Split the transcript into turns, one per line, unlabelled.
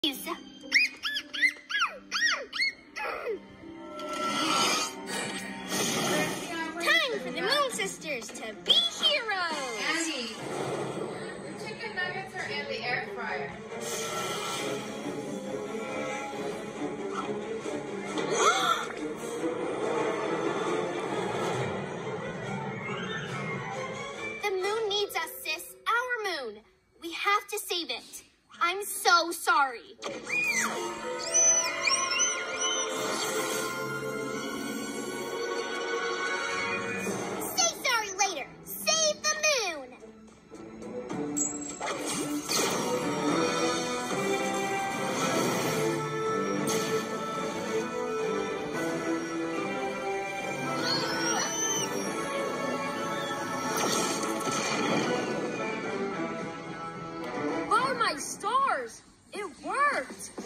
Time for the Moon Sisters to be heroes!
Annie, the chicken nuggets are in the air fryer.
The moon needs us, sis. Our moon. We have to save it. I'm so sorry. Say sorry later. Save the moon.
Oh, my stars! It worked!